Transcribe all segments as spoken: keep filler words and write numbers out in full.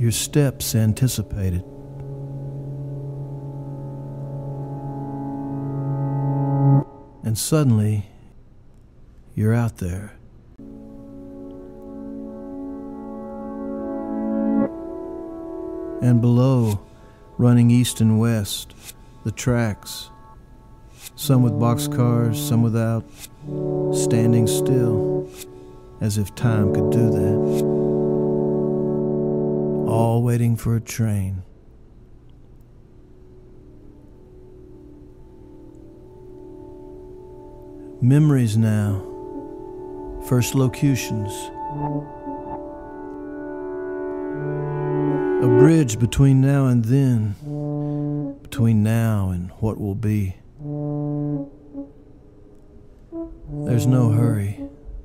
your steps anticipated. And suddenly, you're out there. And below, running east and west, the tracks, some with boxcars, some without, standing still, as if time could do that. All waiting for a train. Memories now, first locutions. A bridge between now and then, between now and what will be. There's no hurry.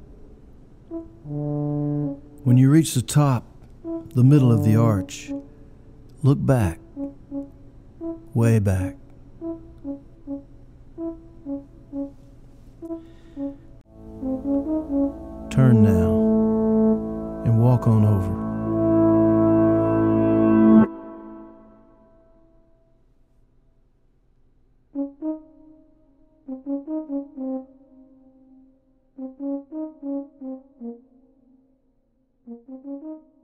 When you reach the top, the middle of the arch, look back, way back. Turn now and walk on over. Thank you.